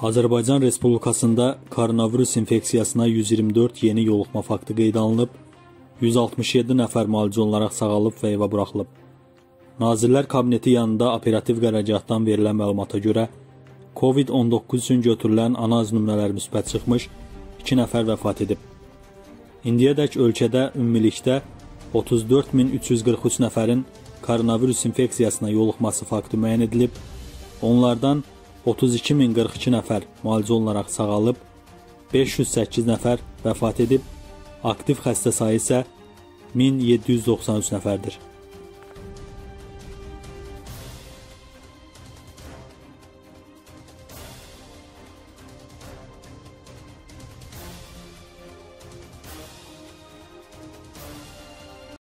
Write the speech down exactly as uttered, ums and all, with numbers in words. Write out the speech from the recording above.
Azərbaycan Respublikasında koronavirus infeksiyasına yüz iyirmi dörd yeni yoluxma faktı qeydə alınıb, yüz altmış yeddi nəfər müalicə olunaraq sağalıb və evə buraxılıb. Nazirlər Kabineti yanında operativ qərargahdan verilən məlumata görə COVID on doqquz üçün götürülən analiz nümunələri müsbət çıxmış, iki nəfər vəfat edib. İndiyədək ölkədə ümumilikdə otuz dörd min üç yüz qırx üç nəfərin koronavirus infeksiyasına yoluxması faktı müəyyən edilib, onlardan otuz iki min qırx iki nəfər müalicə olunaraq sağalıb, beş yüz səkkiz nəfər vəfat edib, aktiv xəstə sayı isə min yeddi yüz doxsan üç nəfərdir.